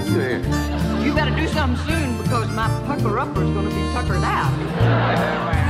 are you here? You better do something soon because my pucker-upper's gonna be tuckered out.